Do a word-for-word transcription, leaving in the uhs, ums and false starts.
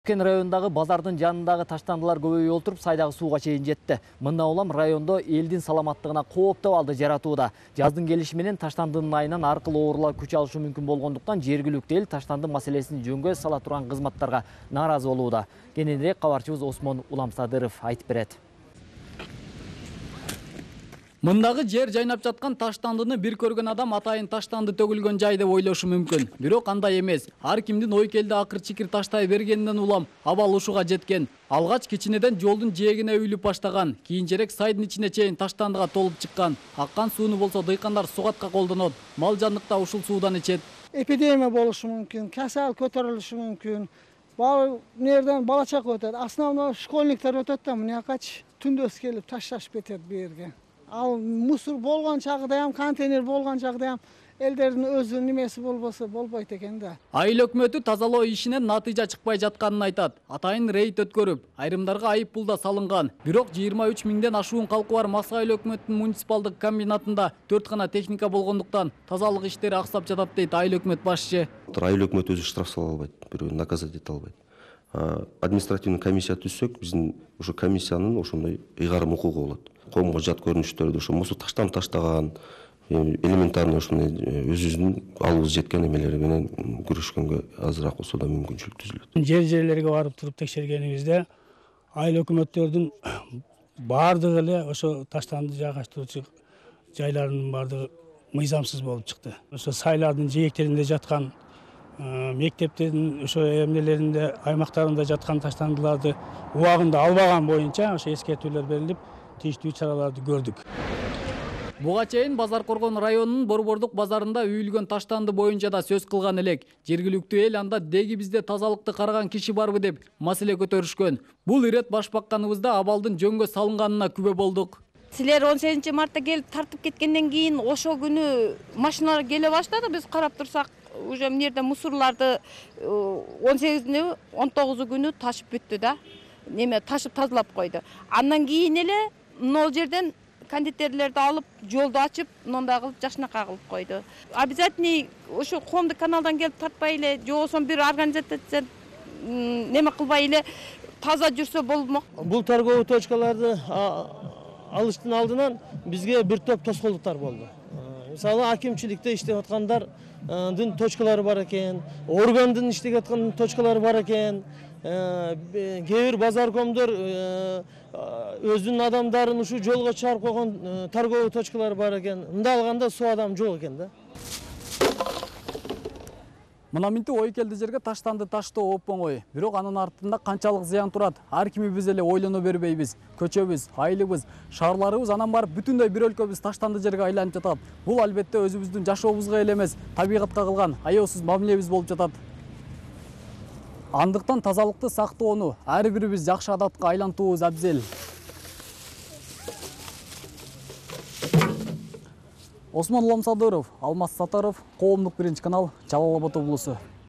Кен райондагы базардын жанындагы таштандылар көбөйүп олтуруп, сайдагы сууга чейин жетти. Мындан улам райондо элдин саламаттыгына кооптуу абалды жаратууда. Жаздын келиши менен таштандынын айынан аркылуу оорулар күч алышы мүмкүн болгондуктан жергиликтүү эл таштанды маселесин жөнгө сала турган кызматтарга нааразы болууда. Кененирээк кабарчыбыз Осмон Уламсадыров айтып берет. Мындагы жер жайнап жаткан таштандыны бир көргөн адам атайын таштанды төгүлгөн жай деп ойлошу мүмкүн. Бирок андай эмес. Ар кимдин ой келди акыр чикир таштай бергенинен улам абал ушуга жеткен. Алгач кичинеден жолдун жээгине үйлүп баштаган, кийинчерээк сайдын ичине чейин таштандыга толуп чыккан. Аккан сууну болсо дыйкандар сугатка колдонот. Мал жандыкта ушул суудан ичет. Эпидемия болушу мүмкүн, касал көтөрүлүшү мүмкүн. Бал нерден бала чака өтөт. Основно школьниктер өтөт да мынакачы түндөс келип ташташып кетет бу жерге. Ал мусор болгон чагыда ham, контейнер болгон чагыда ham элдердин өзү немеси болбосо болбойт экен да. Айыл өкмөтү тазалоо ишинен натыйжа чыкпай жатканын айтат. Атайын рейд өткөрүп, айрымдарга айып пул да салынган. Бирок жыйырма үч миңден ашуун калкы бар Мас айыл өкмөтүнүн муниципалдык комбинатында төрт гана техника болгондуктан тазалык иштери аксап жатат дейт айыл өкмөт башчы. Айыл өкмөт өзү штраф сала албайт, бирөөнү наказать эте албайт. Административный комиссия түзсөк, биздин ошо комиссиянын ошондой ыйгарым укугу болот. Коомго жат көрүнүштөрдү ошо мусу таштан таштаган, элементарный ошондой өзүбүздүн алыбыз жеткен эмелери менен күрөшкөнгө азыраак болсо да мүмкүнчүлүк түзүлөт. Жер жерлерге барып туруп текшергенибизде айыл өкмөттөрдүн баардыгы эле ошо таштанды жайгаштыруучу жайларынын баардыгы мыйзамсыз болуп чыкты. Ошо сайлардын жээктеринде жаткан, мектептердин ошо эмнелеринде, аймактарында жаткан таштандыларды убагында албаган боюнча ошо эскертүүлөр берилип, тийиштүү чараларды көрдүк. Буга чейин Базар Коргон районунун Борбордук базарында үйүлгөн таштанды боюнча да сөз кылган элек. Жергиликтүү эл анда деги бизде тазалыкты караган киши барбы деп маселе көтөрүшкөн. Бул ирет баш бакканыбызда абалдын жөнгө салынганына күбө болдук. Силер он сегизинчи мартта келип тартып кеткенден кийин ошол күнү машиналар келе баштады. Биз карап турсак, уже мынерде мусорларды он сегизинчи он тогузу күнү ташып бүттү да. Неме ташып тазалап койду. Андан кийин эле нол жерден кондитерлерди алып, жолду ачып, мындай кылып жашнакка кылып койду. Обязательно ошо коомдук каналдан келип тартпай эле, же болбосо бир организация неме кылбай эле таза жүрсө болмок. Бул торговый точкаларды алыштын алдынан бизге бир топ тоскоолдуктар болду. Мисалы акимчиликте иштеп аткандардын точкалары бар экен, органдын иштеп аткан точкалары бар экен. Кээ бир базаркомдор өзүнүн адамдарын ушу жолго чыгарып койгон торговый точкалар бар экен. Мындай алганда суу адам жок экен да. Мына минти ой келди жерге таштанды таштоо оп оңой. Бирок анын артында канчалык зыян турат, ар кимибиз эле ойлоно бербейбиз. Көчөбүз, айылыбыз, шаарларыбыз анан барып бүтүндөй бир өлкөбүз таштанды жерге айланып жатат. Бул албетте өзүбүздүн жашообузга эле эмес, табигатка кылган аяосуз мамилебиз болуп жатат. Андыктан тазалыкты сактоону ар бирибиз жакшы адатка айлантуубуз абзел. Осмон Уламсадыров, Алмаз Сатаров, Коомдук биринчи канал, Жалал Абад облусу.